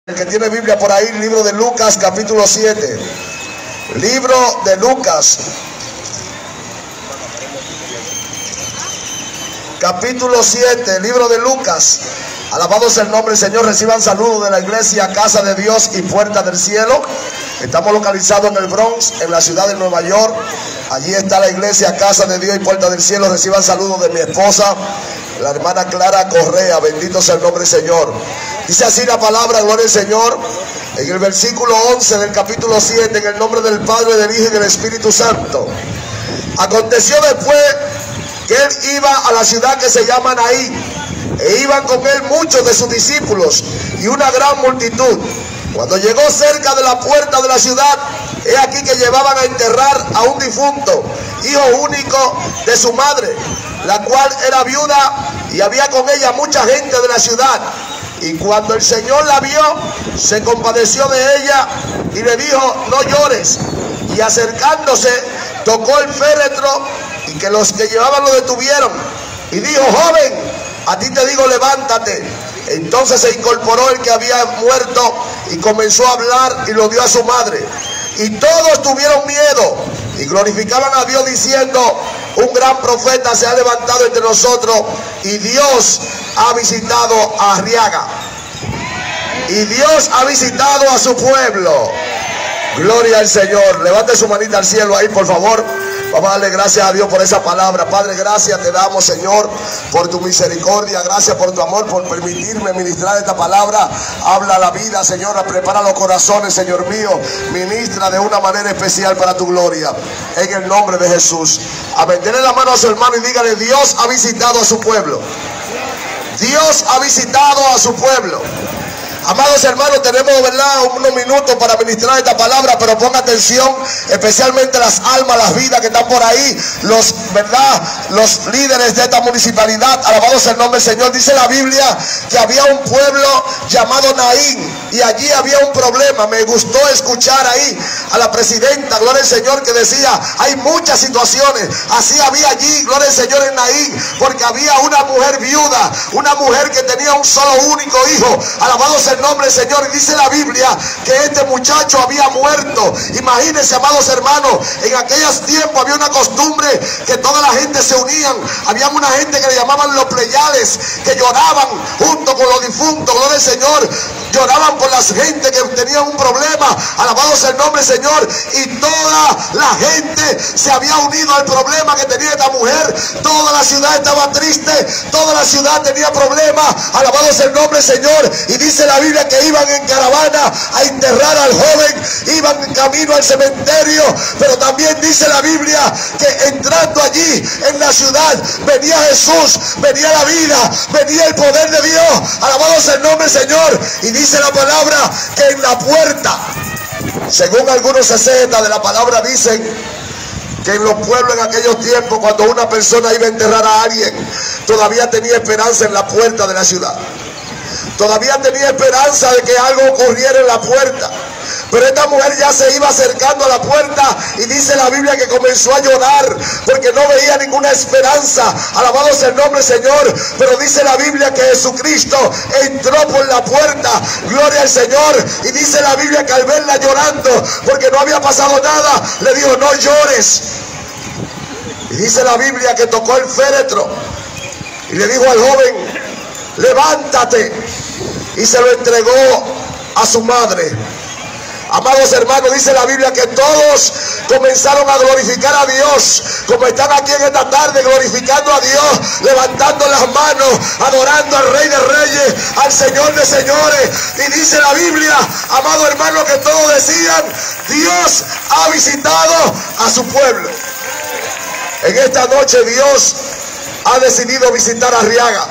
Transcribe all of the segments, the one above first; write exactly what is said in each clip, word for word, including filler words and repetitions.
El que tiene Biblia por ahí, libro de Lucas, capítulo siete. Libro de Lucas, capítulo siete, libro de Lucas. Alabado sea el nombre del Señor. Reciban saludos de la iglesia Casa de Dios y Puerta del Cielo. Estamos localizados en el Bronx, en la ciudad de Nueva York. Allí está la iglesia Casa de Dios y Puerta del Cielo. Reciban saludos de mi esposa, la hermana Clara Correa. Bendito sea el nombre del Señor. Dice así la palabra, gloria al Señor, en el versículo once del capítulo siete, en el nombre del Padre, del Hijo y del Espíritu Santo. Aconteció después que él iba a la ciudad que se llama Naín, e iban con él muchos de sus discípulos y una gran multitud. Cuando llegó cerca de la puerta de la ciudad, he aquí que llevaban a enterrar a un difunto, hijo único de su madre, la cual era viuda, y había con ella mucha gente de la ciudad. Y cuando el Señor la vio, se compadeció de ella y le dijo: no llores. Y acercándose, tocó el féretro, y que los que llevaban lo detuvieron, y dijo: joven, a ti te digo, levántate. Entonces se incorporó el que había muerto y comenzó a hablar y lo dio a su madre. Y todos tuvieron miedo y glorificaban a Dios diciendo: un gran profeta se ha levantado entre nosotros, y Dios ha visitado a Arriaga. Y Dios ha visitado a su pueblo. Gloria al Señor. Levante su manita al cielo ahí, por favor. Vamos a darle gracias a Dios por esa palabra. Padre, gracias te damos, Señor, por tu misericordia. Gracias por tu amor, por permitirme ministrar esta palabra. Habla la vida, Señor. Prepara los corazones, Señor mío. Ministra de una manera especial para tu gloria. En el nombre de Jesús. Amén. Denle la mano a su hermano y dígale: Dios ha visitado a su pueblo. Dios ha visitado a su pueblo. Amados hermanos, tenemos, ¿verdad?, unos minutos para ministrar esta palabra, pero ponga atención, especialmente las almas, las vidas que están por ahí, los, ¿verdad?, los líderes de esta municipalidad. Alabado sea el nombre del Señor. Dice la Biblia que había un pueblo llamado Naín, y allí había un problema. Me gustó escuchar ahí a la presidenta, gloria al Señor, que decía: hay muchas situaciones. Así había allí, gloria al Señor, en Naín, porque había una mujer viuda, una mujer que tenía un solo único hijo. Alabado sea el nombre del Señor. Y dice la Biblia que este muchacho había muerto. Imagínense, amados hermanos, en aquellos tiempos había una costumbre que toda la gente se unían. Había una gente que le llamaban los pleyades, que lloraban junto con los difuntos. Gloria al Señor. Lloraban por las gente que tenían un problema. Alabado sea el nombre del Señor. Y toda la gente se había unido al problema que tenía esta mujer. Toda la ciudad estaba triste, toda la ciudad tenía problemas. Alabado sea el nombre del Señor. Y dice la Biblia que iban en caravana a enterrar al joven, iban en camino al cementerio. Pero también dice la Biblia que entrando allí en la ciudad venía Jesús, venía la vida, venía el poder de Dios. Alabado sea el nombre del Señor. Y dice la palabra que en la puerta, según algunos exegetas de la palabra, dicen que en los pueblos en aquellos tiempos, cuando una persona iba a enterrar a alguien, todavía tenía esperanza en la puerta de la ciudad. Todavía tenía esperanza de que algo ocurriera en la puerta. Pero esta mujer ya se iba acercando a la puerta, y dice la Biblia que comenzó a llorar porque no veía ninguna esperanza. Alabado sea el nombre del Señor. Pero dice la Biblia que Jesucristo entró por la puerta. Gloria al Señor. Y dice la Biblia que al verla llorando porque no había pasado nada, le dijo: no llores. Y dice la Biblia que tocó el féretro y le dijo al joven: levántate. Y se lo entregó a su madre. Amados hermanos, dice la Biblia que todos comenzaron a glorificar a Dios, como están aquí en esta tarde, glorificando a Dios, levantando las manos, adorando al Rey de Reyes, al Señor de Señores. Y dice la Biblia, amado hermano, que todos decían: Dios ha visitado a su pueblo. En esta noche Dios ha decidido visitar a Arriaga.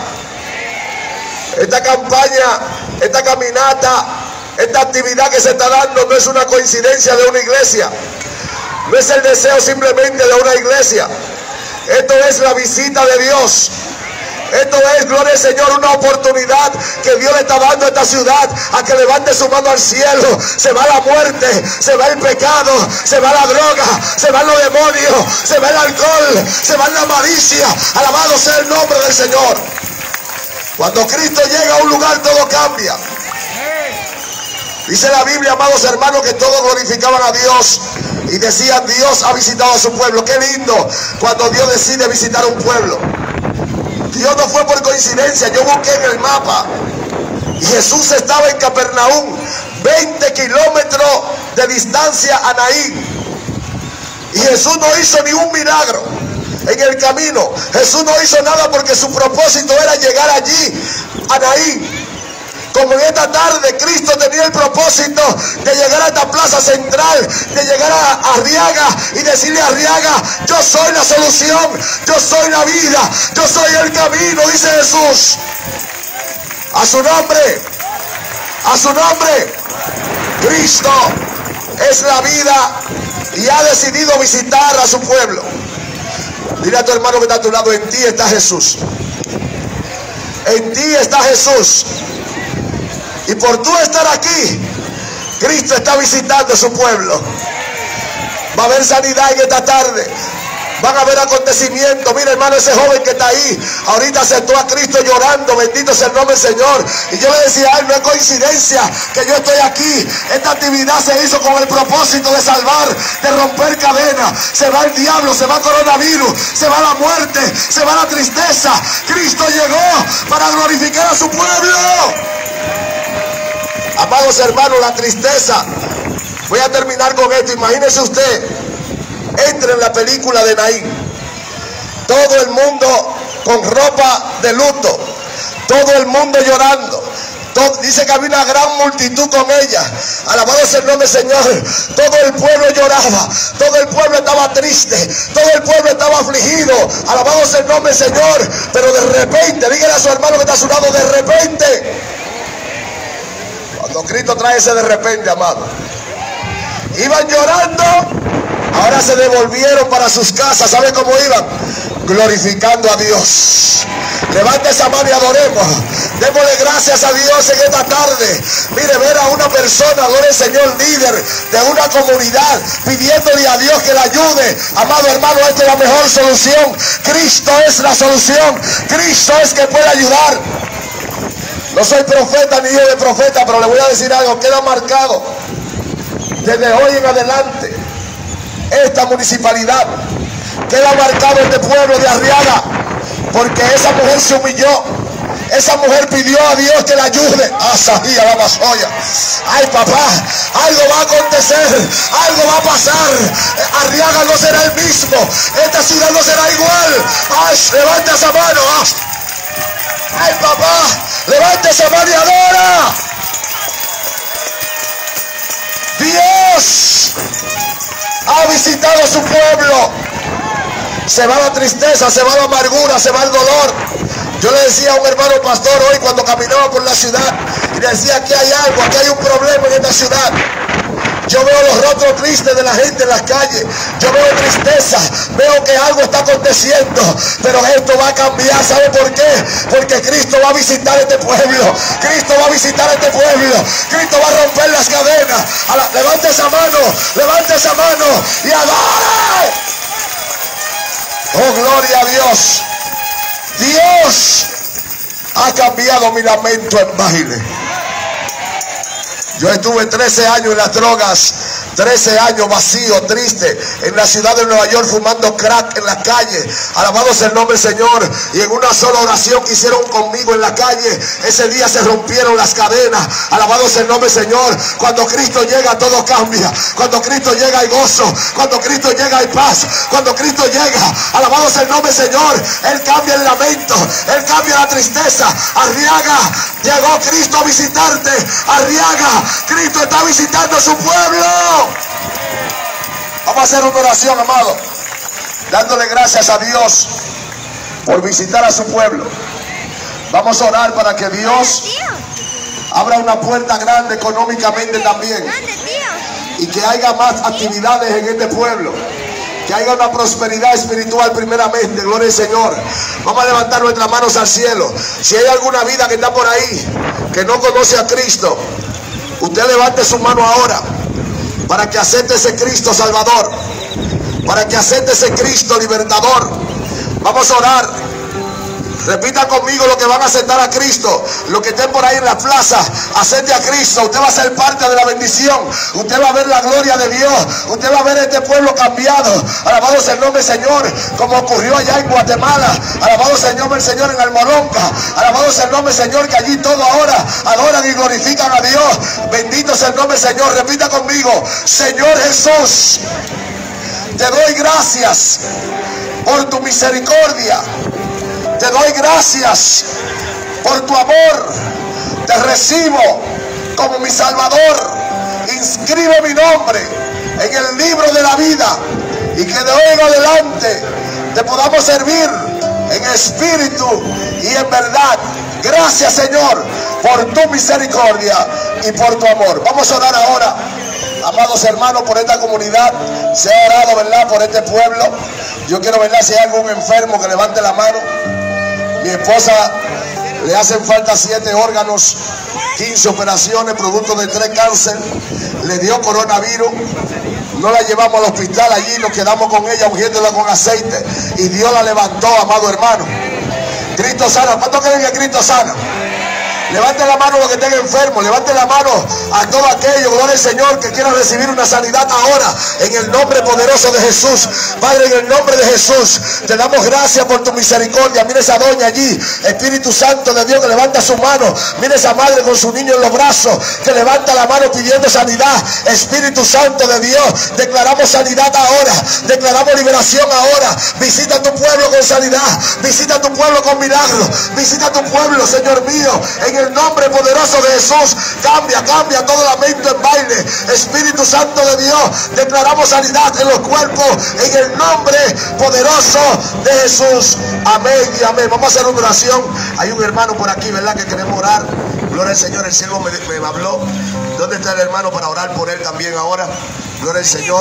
Esta campaña, esta caminata, esta actividad que se está dando no es una coincidencia de una iglesia. No es el deseo simplemente de una iglesia. Esto es la visita de Dios. Esto es, gloria al Señor, una oportunidad que Dios le está dando a esta ciudad, a que levante su mano al cielo. Se va la muerte, se va el pecado, se va la droga, se van los demonios, se va el alcohol, se va la malicia. Alabado sea el nombre del Señor. Cuando Cristo llega a un lugar, todo cambia. Dice la Biblia, amados hermanos, que todos glorificaban a Dios y decían: Dios ha visitado a su pueblo. Qué lindo cuando Dios decide visitar un pueblo. Dios no fue por coincidencia. Yo busqué en el mapa y Jesús estaba en Capernaum, veinte kilómetros de distancia a Naín, y Jesús no hizo ni un milagro en el camino. Jesús no hizo nada porque su propósito era llegar allí a Naín. Como en esta tarde Cristo tenía el propósito de llegar a esta plaza central, de llegar a Arriaga y decirle a Arriaga: yo soy la solución, yo soy la vida, yo soy el camino, dice Jesús. A su nombre, a su nombre. Cristo es la vida y ha decidido visitar a su pueblo. Dile a tu hermano que está a tu lado: en ti está Jesús. En ti está Jesús. Y por tú estar aquí, Cristo está visitando su pueblo. Va a haber sanidad en esta tarde. Van a haber acontecimientos. Mira, hermano, ese joven que está ahí ahorita aceptó a Cristo llorando. Bendito sea el nombre del Señor. Y yo le decía a él: no es coincidencia que yo estoy aquí. Esta actividad se hizo con el propósito de salvar, de romper cadenas. Se va el diablo, se va el coronavirus, se va la muerte, se va la tristeza. Cristo llegó para glorificar a su pueblo. Amados hermanos, la tristeza. Voy a terminar con esto. Imagínese usted, entre en la película de Naín. Todo el mundo con ropa de luto. Todo el mundo llorando. Todo, dice que había una gran multitud con ella. Alabado sea el nombre del Señor. Todo el pueblo lloraba. Todo el pueblo estaba triste. Todo el pueblo estaba afligido. Alabado sea el nombre del Señor. Pero de repente, dígale a su hermano que está a su lado: de repente. Cuando Cristo trae ese de repente, amado, iban llorando, ahora se devolvieron para sus casas. ¿Saben cómo iban? Glorificando a Dios. Levante esa mano y adoremos. Démosle gracias a Dios en esta tarde. Mire, ver a una persona, gloria al Señor, líder de una comunidad, pidiéndole a Dios que la ayude. Amado hermano, esta es la mejor solución. Cristo es la solución. Cristo es que puede ayudar. No soy profeta ni hijo de profeta, pero le voy a decir algo. Queda marcado desde hoy en adelante esta municipalidad. Queda marcado este pueblo de Arriaga, porque esa mujer se humilló. Esa mujer pidió a Dios que la ayude. Asahía la masoya. Ay, papá, algo va a acontecer, algo va a pasar. Arriaga no será el mismo. Esta ciudad no será igual. Ay, levanta esa mano. Ay, papá, levanta esa mano y adora. Dios ha visitado a su pueblo. Se va la tristeza, se va la amargura, se va el dolor. Yo le decía a un hermano pastor hoy cuando caminaba por la ciudad, y le decía: aquí hay algo, aquí hay un problema en esta ciudad. Yo veo los rostros tristes de la gente en las calles. Yo veo tristeza. Veo que algo está aconteciendo. Pero esto va a cambiar. ¿Sabe por qué? Porque Cristo va a visitar este pueblo. Cristo va a visitar este pueblo. Cristo va a romper las cadenas. La, levante esa mano. Levante esa mano. Y adore. Oh, gloria a Dios. Dios ha cambiado mi lamento en baile. Yo estuve trece años en las drogas, trece años vacío, triste, en la ciudad de Nueva York, fumando crack en la calle. Alabado sea el nombre del Señor. Y en una sola oración que hicieron conmigo en la calle, ese día se rompieron las cadenas. Alabado sea el nombre del Señor. Cuando Cristo llega, todo cambia. Cuando Cristo llega, hay gozo. Cuando Cristo llega, hay paz. Cuando Cristo llega, alabado sea el nombre del Señor, Él cambia el lamento, Él cambia la tristeza. Arriaga, llegó Cristo a visitarte. Arriaga, Cristo está visitando a su pueblo. Vamos a hacer una oración, amado, dándole gracias a Dios por visitar a su pueblo. Vamos a orar para que Dios abra una puerta grande económicamente también, y que haya más actividades en este pueblo, que haya una prosperidad espiritual primeramente. Gloria al Señor. Vamos a levantar nuestras manos al cielo. Si hay alguna vida que está por ahí que no conoce a Cristo, usted levante su mano ahora para que acepte ese Cristo Salvador, para que acepte ese Cristo Libertador. Vamos a orar. Repita conmigo lo que van a aceptar a Cristo. Los que estén por ahí en la plaza, acepte a Cristo. Usted va a ser parte de la bendición. Usted va a ver la gloria de Dios. Usted va a ver este pueblo cambiado. Alabado sea el nombre del Señor, como ocurrió allá en Guatemala. Alabado sea el nombre del Señor en Almolonca. Alabado sea el nombre del Señor, que allí todo ahora adoran y glorifican a Dios. Bendito sea el nombre del Señor. Repita conmigo: Señor Jesús, te doy gracias por tu misericordia. Te doy gracias por tu amor. Te recibo como mi Salvador. Inscribe mi nombre en el libro de la vida, y que de hoy en adelante te podamos servir en espíritu y en verdad. Gracias, Señor, por tu misericordia y por tu amor. Vamos a orar ahora, amados hermanos, por esta comunidad. Se ha orado, ¿verdad?, por este pueblo. Yo quiero, ¿verdad?, si hay algún enfermo, que levante la mano. Mi esposa le hacen falta siete órganos, quince operaciones, producto de tres cánceres. Le dio coronavirus. No la llevamos al hospital, allí nos quedamos con ella, ungiéndola con aceite, y Dios la levantó, amado hermano. Cristo sana. ¿Cuántos creen que Cristo sana? Levante la mano los que estén enfermos. Levante la mano a todo aquello, gloria al Señor, que quiera recibir una sanidad ahora, en el nombre poderoso de Jesús. Padre, en el nombre de Jesús, te damos gracias por tu misericordia. Mire esa doña allí, Espíritu Santo de Dios, que levanta su mano. Mire esa madre con su niño en los brazos, que levanta la mano pidiendo sanidad. Espíritu Santo de Dios, declaramos sanidad ahora. Declaramos liberación ahora. Visita tu pueblo con sanidad. Visita tu pueblo con milagros. Visita tu pueblo, Señor mío, en el nombre poderoso de Jesús. Cambia, cambia todo lamento en baile. Espíritu Santo de Dios, declaramos sanidad en los cuerpos, en el nombre poderoso de Jesús. Amén y amén. Vamos a hacer una oración. Hay un hermano por aquí, ¿verdad?, que queremos orar. Gloria al Señor. El siervo me, me habló. ¿Dónde está el hermano para orar por él también ahora? Gloria al Señor.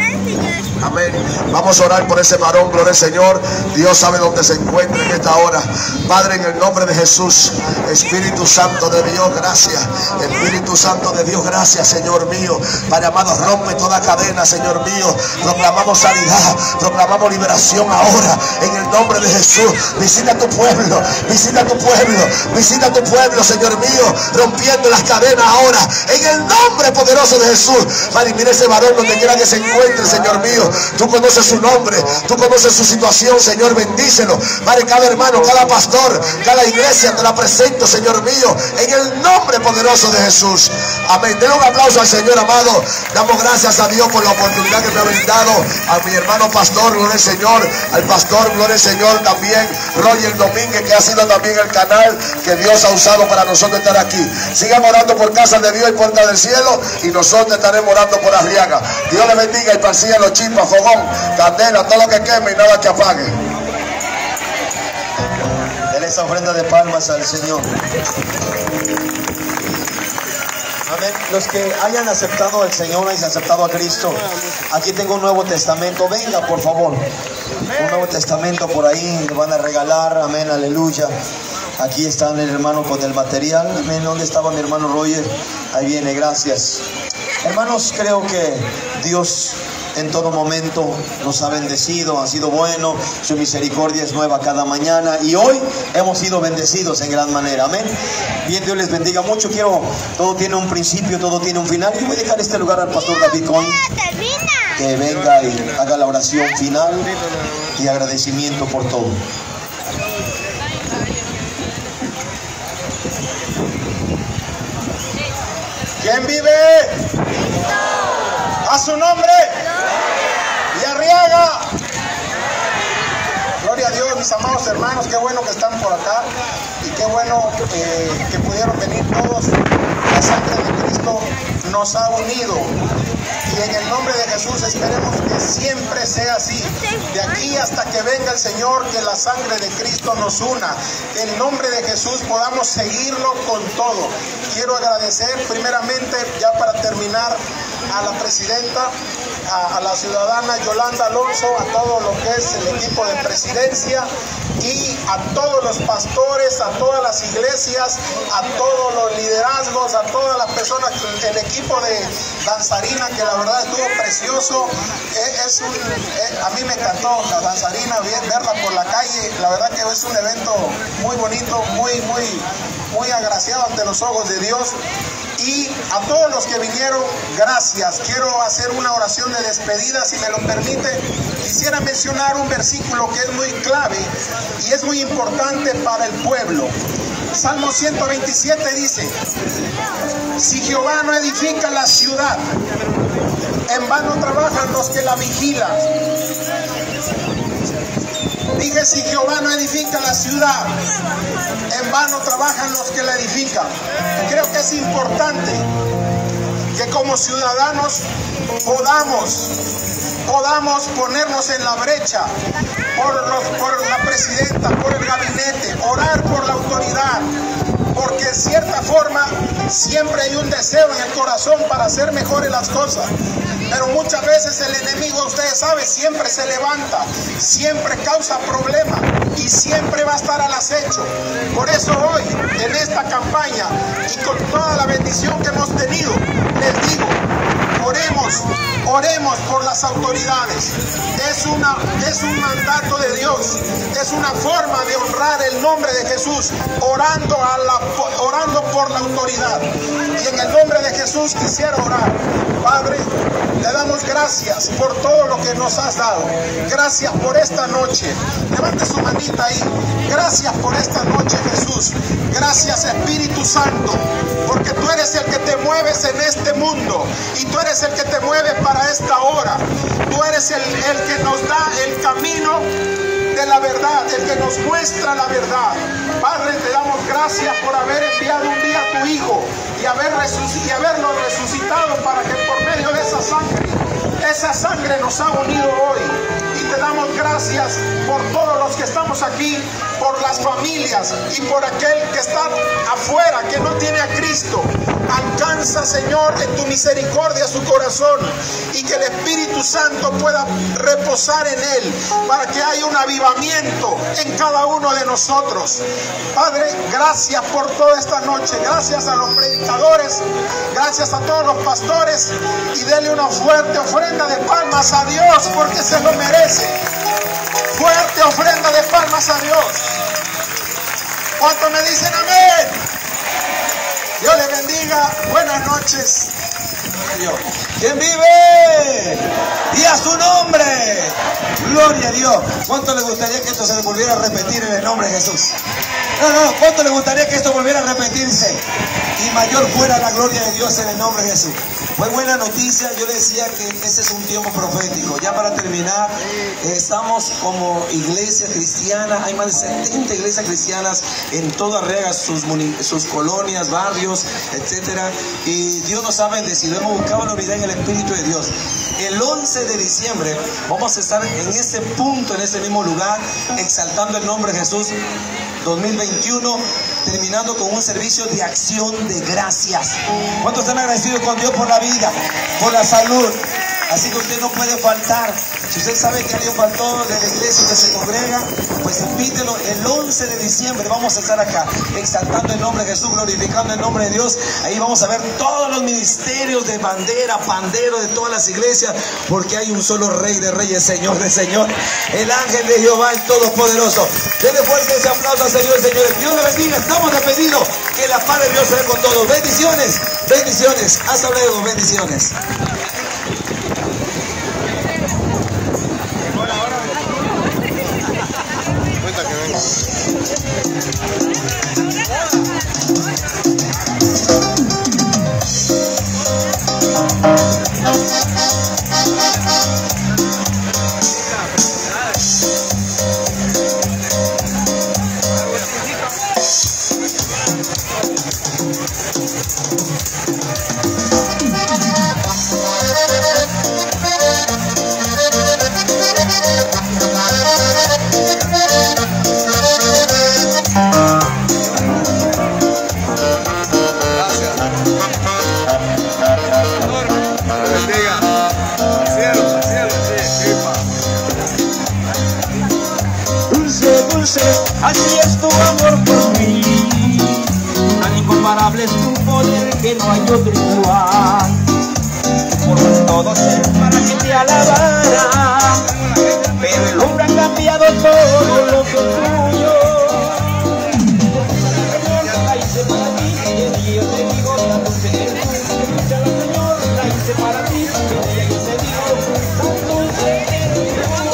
Amén. Vamos a orar por ese varón. Gloria al Señor. Dios sabe dónde se encuentra en esta hora. Padre, en el nombre de Jesús, Espíritu Santo de Dios, gracias. Espíritu Santo de Dios, gracias, Señor mío. Padre amado, rompe toda cadena, Señor mío. Proclamamos sanidad, proclamamos liberación ahora, en el nombre de Jesús. Visita tu pueblo, visita tu pueblo, visita tu pueblo, Señor mío, rompiendo las cadenas ahora, en el nombre poderoso de Jesús. Padre, mire ese varón donde quiera que se encuentre, Señor mío. Tú conoces su nombre, tú conoces su situación, Señor, bendícelo. Padre, cada hermano, cada pastor, cada iglesia te la presento, Señor mío, en el nombre poderoso de Jesús. Amén. Den un aplauso al Señor, amado. Damos gracias a Dios por la oportunidad que me ha brindado. A mi hermano pastor, gloria al Señor. Al pastor, gloria al Señor, también Roger Domínguez, que ha sido también el canal que Dios ha usado para nosotros estar aquí. Sigan orando por Casa de Dios y Puerta del Cielo, y nosotros estaremos orando por Arriaga. Dios le bendiga y persiga los chispas, fogón, candela, todo lo que queme y nada que apague. Denle esa ofrenda de palmas al Señor. Amén. Los que hayan aceptado al Señor, hayan aceptado a Cristo, aquí tengo un Nuevo Testamento. Venga, por favor. Un Nuevo Testamento por ahí, le van a regalar. Amén, aleluya. Aquí está el hermano con el material. Amén. ¿Dónde estaba mi hermano Roger? Ahí viene, gracias. Hermanos, creo que Dios en todo momento nos ha bendecido, ha sido bueno, su misericordia es nueva cada mañana, y hoy hemos sido bendecidos en gran manera. Amén. Bien, Dios les bendiga mucho. Quiero, todo tiene un principio, todo tiene un final. Y voy a dejar este lugar al pastor David Cohen, que venga y haga la oración final y agradecimiento por todo. ¿Quién vive? A su nombre. Y Arriaga. Gloria a Dios, mis amados hermanos. Qué bueno que están por acá. Y qué bueno eh, que pudieron venir todos. La sangre de Cristo nos ha unido. Y en el nombre de Jesús esperemos que siempre sea así. De aquí hasta que venga el Señor, que la sangre de Cristo nos una. Que en nombre de Jesús podamos seguirlo con todo. Quiero agradecer primeramente, ya para terminar, a la presidenta, a, a la ciudadana Yolanda Alonso, a todo lo que es el equipo de presidencia y a todos los pastores, a todas las iglesias, a todos los liderazgos, a todas las personas, el equipo de danzarina que la verdad estuvo precioso. Es un, es, a mí me encantó la danzarina, verla por la calle, la verdad que es un evento muy bonito, muy, muy, muy agraciado ante los ojos de Dios. Y a todos los que vinieron, gracias. Quiero hacer una oración de despedida, si me lo permite. Quisiera mencionar un versículo que es muy clave y es muy importante para el pueblo. Salmo ciento veintisiete dice: si Jehová no edifica la ciudad, en vano trabajan los que la vigilan. Dije, si Jehová no edifica la ciudad, en vano trabajan los que la edifican. Creo que es importante que como ciudadanos podamos, podamos ponernos en la brecha por, los, por la presidenta, por el gabinete, orar por la autoridad, porque en cierta forma siempre hay un deseo en el corazón para hacer mejores las cosas. Pero muchas veces el enemigo, ustedes saben, siempre se levanta, siempre causa problemas y siempre va a estar al acecho. Por eso hoy, en esta campaña y con toda la bendición que hemos tenido, les digo, oremos, oremos por las autoridades. Es, una, es un mandato de Dios, es una forma de honrar el nombre de Jesús, orando, a la, orando por la autoridad. Y en el nombre de Jesús quisiera orar. Padre, te damos gracias por todo lo que nos has dado. Gracias por esta noche. Levante su manita ahí. Gracias por esta noche, Jesús. Gracias, Espíritu Santo, porque tú eres el que te mueves en este mundo y tú eres el que te mueve para esta hora. Tú eres el, el que nos da el camino de la verdad, el que nos muestra la verdad. Padre, te damos gracias por haber enviado un día a tu Hijo y, haber resuc- y haberlo resucitado para que por medio de esa sangre, esa sangre nos ha unido hoy. Y te damos gracias por todos los que estamos aquí, por las familias y por aquel que está afuera, que no tiene a Cristo. Alcanza, Señor, en tu misericordia su corazón y que el Espíritu Santo pueda reposar en él para que haya un avivamiento en cada uno de nosotros. Padre, gracias por toda esta noche. Gracias a los predicadores, gracias a todos los pastores, y dele una fuerte ofrenda de palmas a Dios porque se lo merece. Fuerte ofrenda de palmas a Dios. ¿Cuántos me dicen amén? Dios les bendiga. Buenas noches. ¿Quién vive? Y a su nombre. Gloria a Dios. ¿Cuánto le gustaría que esto se volviera a repetir en el nombre de Jesús? No, no, ¿cuánto le gustaría que esto volviera a repetirse? Y mayor fuera la gloria de Dios en el nombre de Jesús. Fue buena noticia. Yo le decía que ese es un tiempo profético. Ya para terminar, eh, estamos como iglesia cristiana. Hay más de setenta iglesias cristianas en toda Arriaga, sus, sus colonias, barrios, etcétera. Y Dios nos ha bendecido. Hemos buscado la unidad en el Espíritu de Dios. El once de diciembre vamos a estar en ese punto, en ese mismo lugar, exaltando el nombre de Jesús. dos mil veintiuno, terminando con un servicio de acción de gracias. ¿Cuántos están agradecidos con Dios por la vida, por la salud? Así que usted no puede faltar. Si usted sabe que alguien faltó de la iglesia que se congrega, pues invítelo. El once de diciembre vamos a estar acá, exaltando el nombre de Jesús, glorificando el nombre de Dios. Ahí vamos a ver todos los ministerios de bandera, pandero de todas las iglesias, porque hay un solo Rey de Reyes, Señor de Señor, el ángel de Jehová, el Todopoderoso. Denle fuerte ese aplauso al Señor, señores. Dios le bendiga. Estamos despedidos. Que la paz de Dios sea con todos. Bendiciones, bendiciones. Hasta luego, bendiciones. así es tu amor por mí. Tan incomparable es tu poder que no hay otro igual. Por todo ser para que te alabara, pero el hombre ha cambiado todo lo que es tuyo. La hice para ti, y yo te digo, tanto que eres tú. Escúchalo, Señor, la hice para ti, y yo te digo, tanto que eres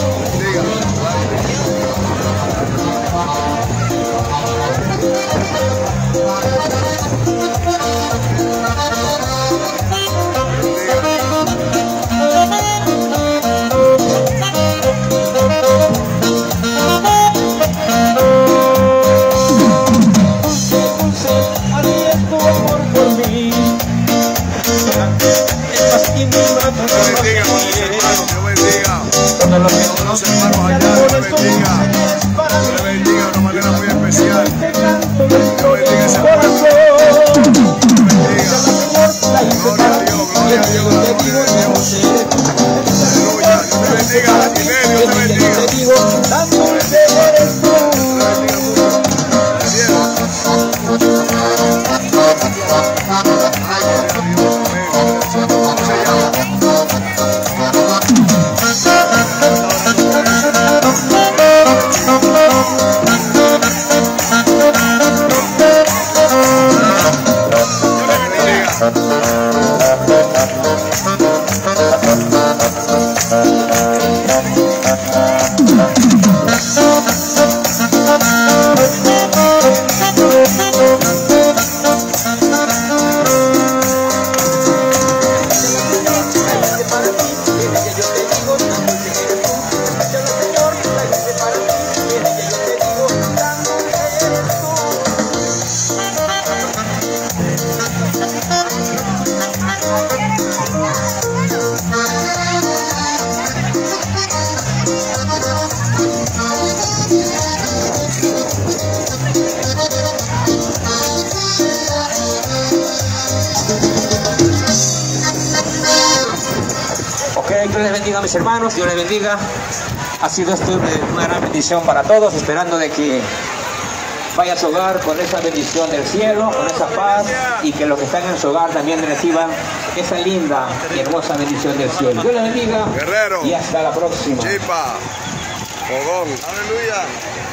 los hermanos allá, Dios le bendiga, Dios le bendiga de una manera muy especial, Dios bendiga ese pueblo, Dios bendiga, gloria a Dios, gloria a Dios, gloria a Dios, aleluya, Dios te bendiga, Dios te bendiga, Dios te bendiga mucho, Dios les bendiga, mis hermanos, Dios les bendiga. Ha sido esto una gran bendición para todos, esperando de que vaya a su hogar con esa bendición del cielo, con esa paz, y que los que están en su hogar también reciban esa linda y hermosa bendición del cielo. Dios les bendiga. Guerrero. Y hasta la próxima. Chipa, Fogón, aleluya.